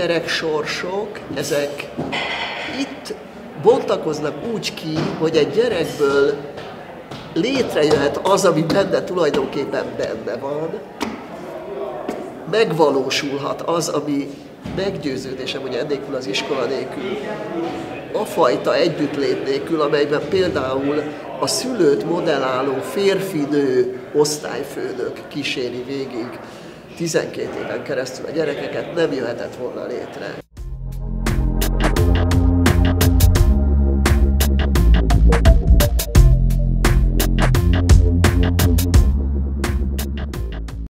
gyereksorsok, ezek itt bontakoznak úgy ki, hogy egy gyerekből létrejöhet az, ami benne tulajdonképpen benne van, megvalósulhat az, ami meggyőződésem, hogy ennélkül az iskola nélkül, a fajta együttlét nélkül, amelyben például a szülőt modelláló férfinő osztályfőnök kíséri végig 12 éven keresztül a gyerekeket, nem jöhetett volna létre.